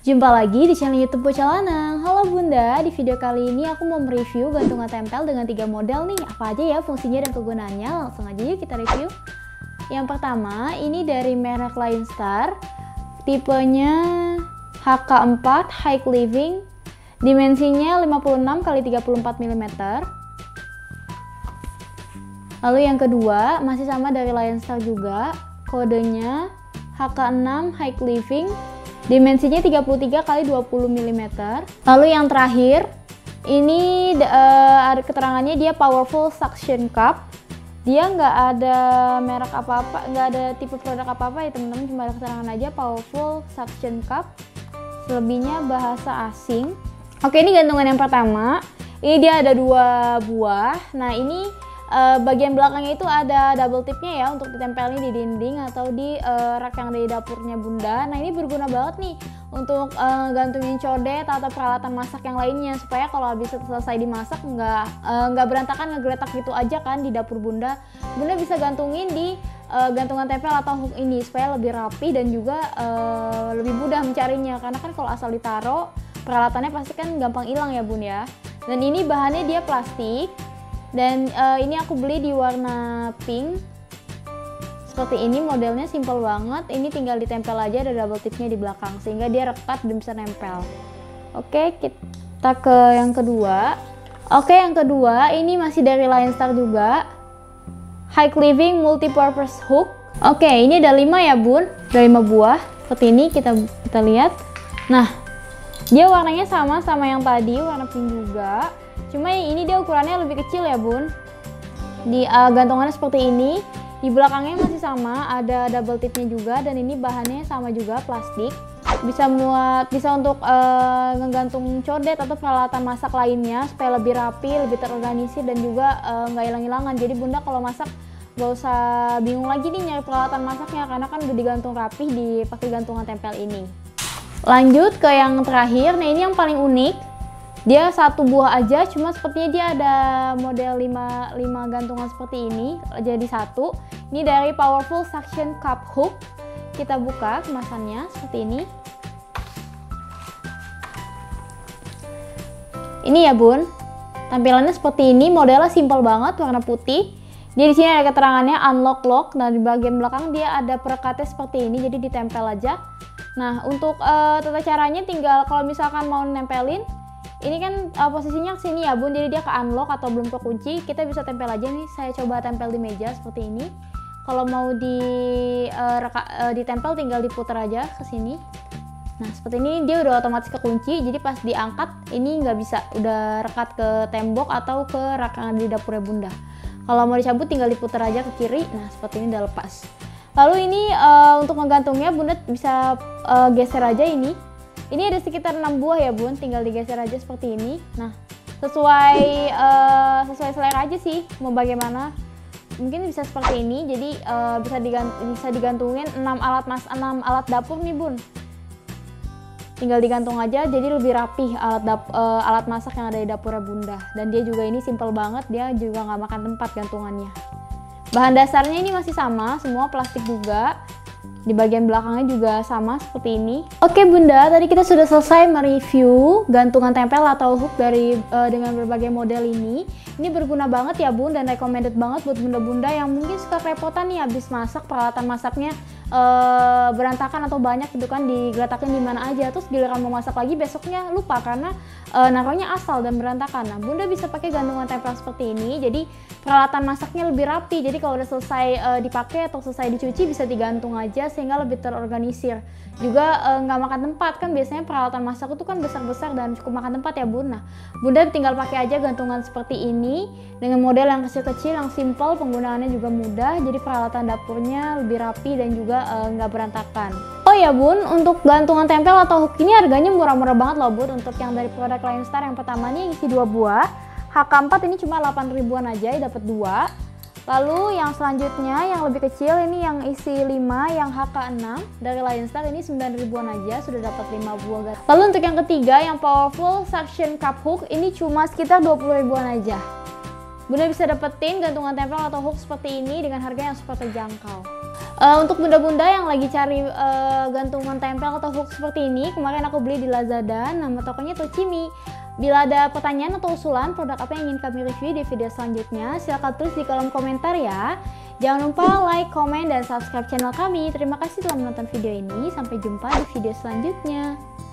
Jumpa lagi di channel YouTube Bocah Lanang. Halo Bunda, di video kali ini aku mau mereview gantungan tempel dengan 3 model nih. Apa aja ya fungsinya dan kegunaannya? Langsung aja yuk kita review. Yang pertama, ini dari merek Lion Star. Tipenya HK4 High Living. Dimensinya 56 x 34 mm. Lalu yang kedua, masih sama dari Lion Star juga. Kodenya HK6 High Living. Dimensinya 33 x 20 mm. Lalu yang terakhir, ini ada keterangannya dia powerful suction cup. Dia nggak ada merek apa-apa, nggak ada tipe produk apa-apa ya teman-teman, cuma ada keterangan aja powerful suction cup. Selebihnya bahasa asing. Oke, ini gantungan yang pertama. Ini dia ada 2 buah. Nah, ini bagian belakangnya itu ada double tipnya ya untuk ditempelin di dinding atau di rak yang ada di dapurnya Bunda. Nah, ini berguna banget nih untuk gantungin codet atau peralatan masak yang lainnya, supaya kalau habis selesai dimasak nggak berantakan, ngegeletak gitu aja kan di dapur Bunda. Bunda bisa gantungin di gantungan tempel atau hook ini supaya lebih rapi dan juga lebih mudah mencarinya, karena kan kalau asal ditaro peralatannya pasti kan gampang hilang ya Bun ya. Dan ini bahannya dia plastik. Dan ini aku beli di warna pink. Seperti ini, modelnya simple banget. Ini tinggal ditempel aja, ada double tipnya di belakang sehingga dia rekat dan bisa nempel. Oke, kita ke yang kedua. Oke, yang kedua ini masih dari Lion Star juga. High Living Multipurpose Hook. Oke, ini ada 5 ya Bun, ada 5 buah. Seperti ini kita lihat. Nah, dia warnanya sama yang tadi, warna pink juga. Cuma ini dia ukurannya lebih kecil ya Bun. Di gantungannya seperti ini. Di belakangnya masih sama, ada double tipnya juga, dan ini bahannya sama juga, plastik. Bisa untuk ngegantung codet atau peralatan masak lainnya supaya lebih rapi, lebih terorganisir dan juga nggak hilang-hilangan. Jadi Bunda kalau masak nggak usah bingung lagi nih nyari peralatan masaknya, karena kan udah digantung rapih dipakai gantungan tempel ini. Lanjut ke yang terakhir. Nah, ini yang paling unik. Dia 1 buah aja, cuma sepertinya dia ada model 5 gantungan seperti ini jadi 1. Ini dari Powerful Suction Cup Hook. Kita buka kemasannya seperti ini. Ini ya Bun, tampilannya seperti ini. Modelnya simple banget, warna putih. Dia di sini ada keterangannya unlock lock. Nah, di bagian belakang dia ada perekatnya seperti ini, jadi ditempel aja. Nah, untuk tata caranya tinggal kalau misalkan mau nempelin, ini kan posisinya kesini ya Bun, jadi dia ke unlock atau belum kekunci, kita bisa tempel aja nih. Saya coba tempel di meja seperti ini. Kalau mau ditempel tinggal diputar aja ke sini. Nah, seperti ini dia udah otomatis kekunci, jadi pas diangkat ini nggak bisa, udah rekat ke tembok atau ke rak yang ada di dapurnya Bunda. Kalau mau dicabut tinggal diputar aja ke kiri. Nah, seperti ini udah lepas. Lalu ini untuk ngegantungnya Bunda bisa geser aja ini. Ini ada sekitar 6 buah ya Bun, tinggal digeser aja seperti ini. Nah, sesuai selera aja sih, mau bagaimana. Mungkin bisa seperti ini, jadi bisa digantungin 6 alat dapur nih Bun. Tinggal digantung aja, jadi lebih rapih alat masak yang ada di dapurnya Bunda. Dan dia juga ini simple banget, dia juga nggak makan tempat gantungannya. Bahan dasarnya ini masih sama, semua plastik juga. Di bagian belakangnya juga sama seperti ini. Oke Bunda, tadi kita sudah selesai mereview gantungan tempel atau hook dengan berbagai model ini. Ini berguna banget ya Bun, dan recommended banget buat bunda-bunda yang mungkin suka kerepotan nih habis masak, peralatan masaknya berantakan atau banyak gitu kan, digeletakin di mana aja, terus giliran mau masak lagi besoknya lupa karena naruhnya asal dan berantakan. Nah, Bunda bisa pakai gantungan tempel seperti ini, jadi peralatan masaknya lebih rapi. Jadi kalau udah selesai dipakai atau selesai dicuci bisa digantung aja sehingga lebih terorganisir. Juga nggak makan tempat, kan biasanya peralatan masak itu kan besar-besar dan cukup makan tempat ya Bun. Nah, Bunda tinggal pakai aja gantungan seperti ini dengan model yang kecil-kecil, yang simple, penggunaannya juga mudah, jadi peralatan dapurnya lebih rapi dan juga nggak berantakan. Oh ya Bun, untuk gantungan tempel atau hook ini harganya murah-murah banget loh Bun. Untuk yang dari produk Lion Star yang pertama nih isi 2 buah, HK4 ini cuma 8 ribuan aja, dapat 2. Lalu yang selanjutnya yang lebih kecil ini yang isi 5, yang HK6 dari Lion Star ini 9 ribuan aja, sudah dapat 5 buah. Lalu untuk yang ketiga yang Powerful Suction Cup Hook ini cuma sekitar 20 ribuan aja. Bunda bisa dapetin gantungan tempel atau hook seperti ini dengan harga yang super terjangkau. Untuk bunda-bunda yang lagi cari gantungan tempel atau hook seperti ini, kemarin aku beli di Lazada, nama tokonya Tochimi. Bila ada pertanyaan atau usulan produk apa yang ingin kami review di video selanjutnya, silahkan tulis di kolom komentar ya. Jangan lupa like, komen, dan subscribe channel kami. Terima kasih telah menonton video ini. Sampai jumpa di video selanjutnya.